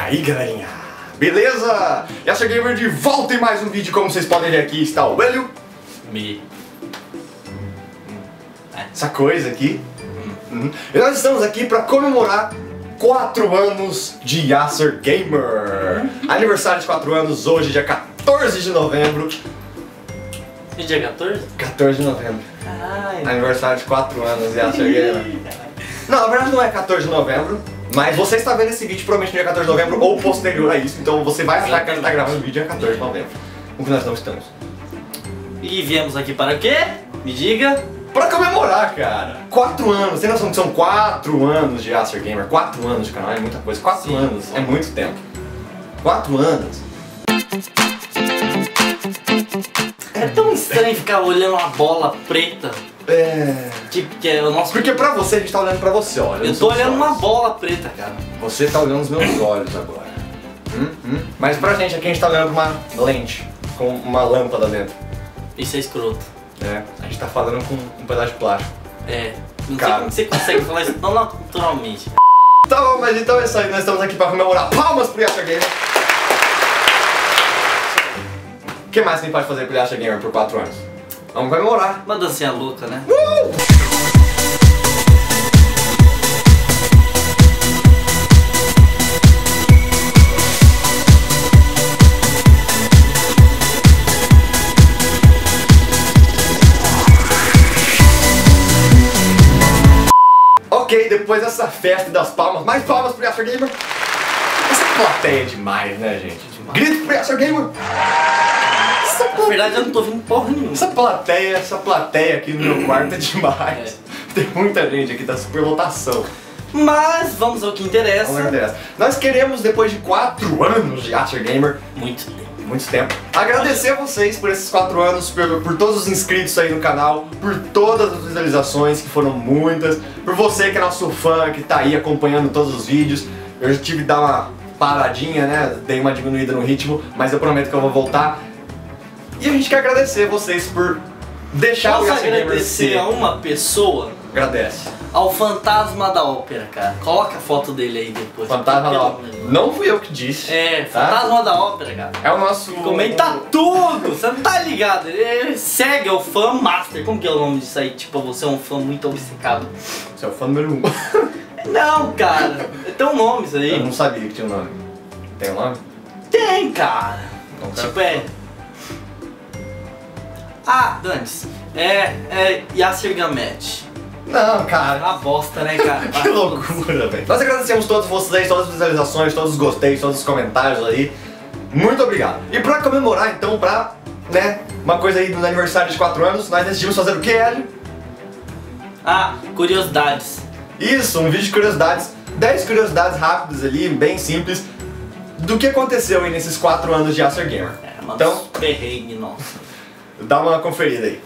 aí, galerinha? Beleza? Yasser Gamer de volta em mais um vídeo. Como vocês podem ver aqui está o Hélio. Essa coisa aqui. E nós estamos aqui para comemorar 4 anos de Yasser Gamer. Aniversário de 4 anos hoje, dia 14 de novembro. E dia 14? 14 de novembro. Caralho. Aniversário de 4 anos de Yasser Gamer. Não, na verdade não é 14 de novembro. Mas você está vendo esse vídeo provavelmente no dia 14 de novembro ou posterior a isso. Então você vai achar que a gente está gravando o vídeo dia 14 de novembro. O que nós não estamos. E viemos aqui para o quê? Me diga. Pra comemorar, cara. 4 anos. Tem noção que são 4 anos de Yasser Gamer? 4 anos de canal é muita coisa. 4 anos é muito tempo. 4 anos. É tão estranho ficar olhando uma bola preta. É... Tipo, que é o nosso... Porque pra você, a gente tá olhando pra você, olha. Eu tô olhando uma bola preta, cara. Você tá olhando os meus olhos agora. Mas pra gente aqui, a gente tá olhando pra uma lente com uma lâmpada dentro. Isso é escroto. É, a gente tá falando com um pedaço de plástico. É, não sei Cara. como você consegue falar isso tão naturalmente. Tá bom, mas então é isso aí. Nós estamos aqui pra comemorar. Palmas pro Yasser Gamer. O que mais a gente pode fazer pro Yasser Gamer por 4 anos? Vamos comemorar. Uma dancinha louca, né? Ok, depois dessa festa das palmas, mais palmas pro Yasser Gamer. Essa plateia é demais, né, gente? Demais. Grito pro Yasser Gamer. Na verdade eu não tô vendo porra nenhuma. Essa plateia aqui no meu quarto é demais. Tem muita gente aqui, tá super lotação. Mas vamos ao que interessa. Não interessa. Nós queremos, depois de 4 anos de Yasser Gamer, Muito. muito tempo, agradecer a vocês por esses 4 anos, por todos os inscritos aí no canal, por todas as visualizações, que foram muitas, por você que é nosso fã, que tá aí acompanhando todos os vídeos. Eu já tive que dar uma paradinha, né, dei uma diminuída no ritmo, mas eu prometo que eu vou voltar. E a gente quer agradecer vocês por deixar o Posso Yasser Gamer agradecer ser. a uma pessoa? Agradece. Ao Fantasma da Ópera, cara. Coloca a foto dele aí depois. Fantasma da Pelo Ópera. menos. Não fui eu que disse. É, tá? Fantasma da Ópera, cara. É o nosso... Comenta tudo! Você não tá ligado? Ele segue, é o fã master. Como que é o nome disso aí? Tipo, você é um fã muito obcecado. Você é o fã número 1. Não, cara. Tem um nome isso Eu aí. não sabia que tinha um nome. Tem um nome? Tem, cara. Não tá. Tipo, é... Ah, dane-se. É Yasser Gamet. Não, É cara. uma bosta, né, cara? Que loucura, velho. Nós agradecemos todos vocês, todas as visualizações, todos os gosteios, todos os comentários aí. Muito obrigado. E pra comemorar, então, né, uma coisa aí do aniversário de 4 anos, nós decidimos fazer o que, Hélio? Ah, curiosidades. Isso, um vídeo de curiosidades. 10 curiosidades rápidas ali, bem simples, do que aconteceu aí nesses 4 anos de Yasser Gamer. É, uma Então, perrengue, nossa. dá uma conferida aí.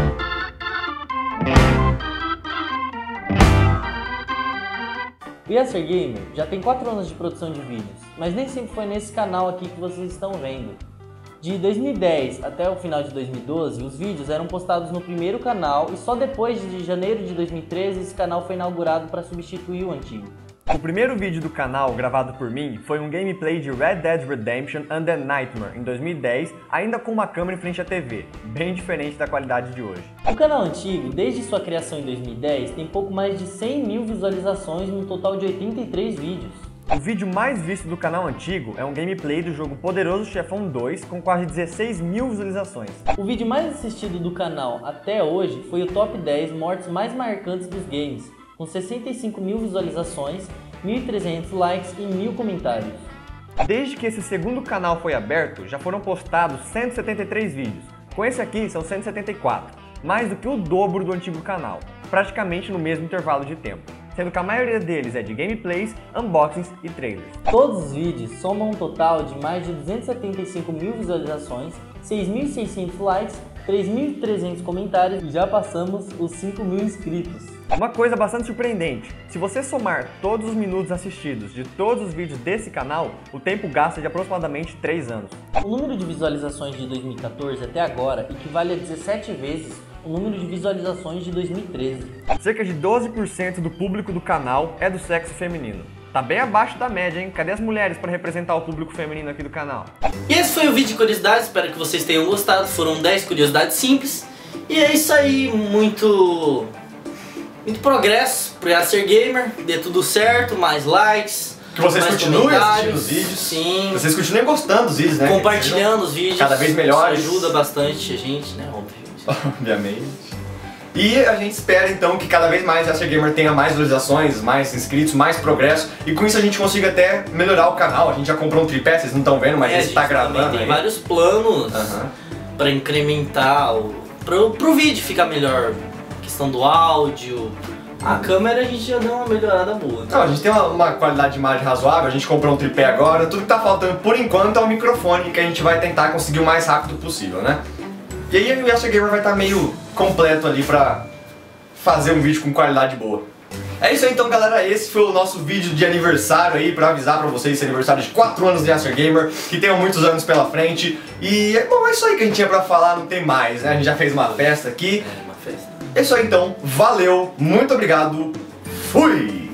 O Yasser Gamer já tem 4 anos de produção de vídeos, mas nem sempre foi nesse canal aqui que vocês estão vendo. De 2010 até o final de 2012, os vídeos eram postados no primeiro canal e só depois de janeiro de 2013 esse canal foi inaugurado para substituir o antigo. O primeiro vídeo do canal, gravado por mim, foi um gameplay de Red Dead Redemption Undead Nightmare, em 2010, ainda com uma câmera em frente à TV, bem diferente da qualidade de hoje. O canal antigo, desde sua criação em 2010, tem pouco mais de 100 mil visualizações num total de 83 vídeos. O vídeo mais visto do canal antigo é um gameplay do jogo Poderoso Chefão 2, com quase 16 mil visualizações. O vídeo mais assistido do canal até hoje foi o Top 10 mortes mais marcantes dos games, com 65 mil visualizações, 1.300 likes e 1.000 comentários. Desde que esse segundo canal foi aberto, já foram postados 173 vídeos. Com esse aqui são 174, mais do que o dobro do antigo canal, praticamente no mesmo intervalo de tempo, sendo que a maioria deles é de gameplays, unboxings e trailers. Todos os vídeos somam um total de mais de 275 mil visualizações, 6.600 likes, 3.300 comentários e já passamos os 5 mil inscritos. Uma coisa bastante surpreendente, se você somar todos os minutos assistidos de todos os vídeos desse canal, o tempo gasto é de aproximadamente 3 anos. O número de visualizações de 2014 até agora equivale a 17 vezes o número de visualizações de 2013. Cerca de 12% do público do canal é do sexo feminino. Tá bem abaixo da média, hein? Cadê as mulheres para representar o público feminino aqui do canal? E esse foi o vídeo de curiosidades, espero que vocês tenham gostado. Foram 10 curiosidades simples. E é isso aí, muito progresso pro Yasser Gamer. Dê tudo certo, mais likes. Que vocês mais continuem assistindo comentários. os vídeos. Sim. Vocês continuem gostando dos vídeos, né? Compartilhando os vídeos. cada vez melhores. Isso ajuda bastante a gente, né? Obviamente. Obviamente. E a gente espera então que cada vez mais a Yasser Gamer tenha mais visualizações, mais inscritos, mais progresso. E com isso a gente consiga até melhorar o canal. A gente já comprou um tripé, vocês não estão vendo, mas a gente tá gravando tem aí. vários planos pra incrementar pro vídeo ficar melhor. A questão do áudio. A câmera a gente já deu uma melhorada boa. Né? Não, a gente tem uma qualidade de imagem razoável, a gente comprou um tripé agora. Tudo que tá faltando por enquanto é o microfone, que a gente vai tentar conseguir o mais rápido possível, né? E aí o Yasser Gamer vai estar meio completo ali pra fazer um vídeo com qualidade boa. É isso aí então, galera, esse foi o nosso vídeo de aniversário aí, pra avisar pra vocês esse aniversário de 4 anos de Yasser Gamer, que tenham muitos anos pela frente. E, bom, é isso aí que a gente tinha pra falar, não tem mais, né? A gente já fez uma festa aqui. É, uma festa. É isso aí então, valeu, muito obrigado, fui!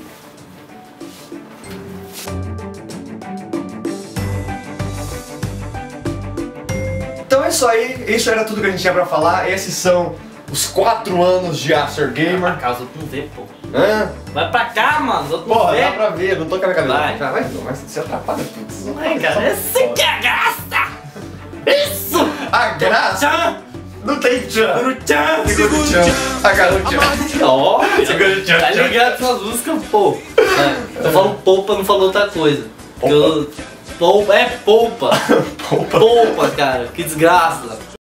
Então é isso aí, isso era tudo que a gente tinha pra falar. Esses são os 4 anos de Yasser Vai Gamer. pra cá, os outros não vê, pô. Hã? Vai pra cá, mano, os outros não Porra, vê. dá pra ver, não tô com a minha cabeça. Vai. Mas você atrapalha tudo. Vai, cara, essa que é a graça! Isso! A graça Tchan! não tem tchan. Segura o tchan! Segura o tchan. Agarra o tchan. Ó, Segura o tchan. tá ligado com as músicas, pô. É, eu falo poupa, não falo outra coisa. Porque Poupa? Poupa, é poupa. Poupa. Poupa, cara, que desgraça.